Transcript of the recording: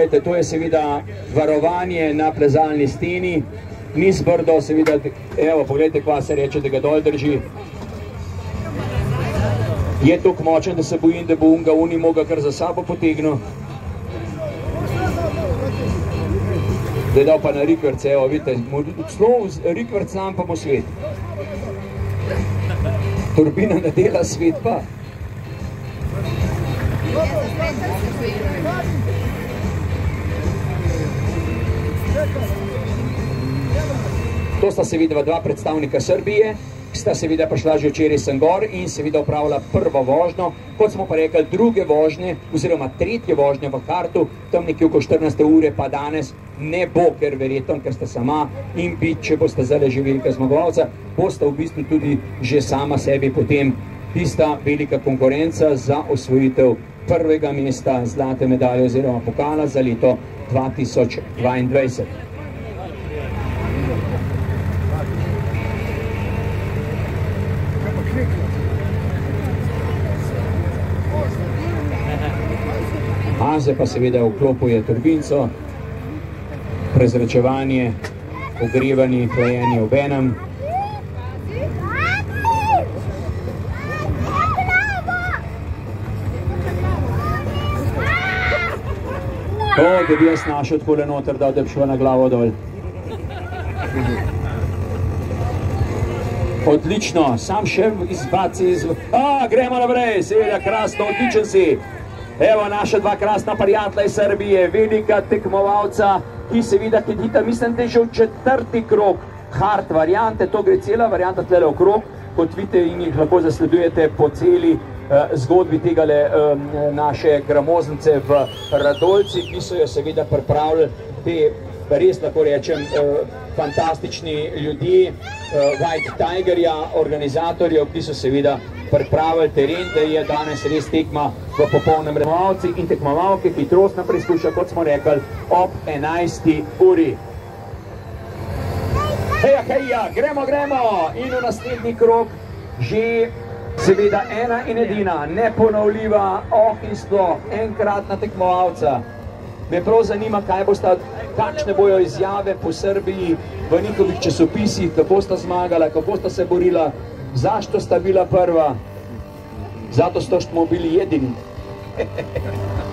To je seveda varovanje na plezalni steni, niz brdo, seveda, evo, pogledajte, kva se reče, da ga dol drži. Je toliko močen, da se bojim, da bo unga moga kar za sabo potegnil. Da je dal pa na rikvrc, evo, vidite, slov rikvrc nam pa bo svet. Turbina ne dela, svet pa. To sta seveda dva predstavnika Srbije, ki sta seveda prišla že včeraj sem gor in seveda upravila prvo vožnjo, kot smo pa rekli, druge vožnje oziroma tretje vožnje v kartu, tam nekje oko 14. ure pa danes ne bo, ker verjetno, ker sta sama in če boste zdaj že velika zmagovalca, boste v bistvu tudi že sama sebi potem tista velika konkurenca za osvojitev prvega mesta zlate medalje oziroma pokala za leto 2022. Zdaj pa seveda vklopuje turbinco, prezračevanje, ogrevanje, hlajenje obenem. Da bi jaz našel takole noter, da bi šla na glavo dol. Odlično, sam še izbaci gremo naprej, seveda krasno, odličen si. Evo naša dva krasna prijatelja iz Srbije, velika tekmovalca, ki seveda hitita, mislim, da je že v 4. krog hard variante, to gre cela varianta tlele okrog, kot vidite in jih lahko zasledujete po celi zgodbi tegale naše gramoznice v Radolci, ki so jo seveda pripravili te, res lahko rečem, fantastični ljudje, White Tigerja, organizatorjev, ki so seveda pripravili teren, da je danes res tekma v popolnem tekmovalci in tekmovalke, hitrostna preizkušnja, kot smo rekli, ob 11. uri. Heja, gremo in v naslednji krog že seveda ena in edina, neponovljiva, in sploh enkratna tekmovalca. Me prav zanima, kakšne bojo izjave po Srbiji v njihovih časopisih, kako sta zmagala, kako sta se borila, zašto sta bila prva, zato što smo bili jedini.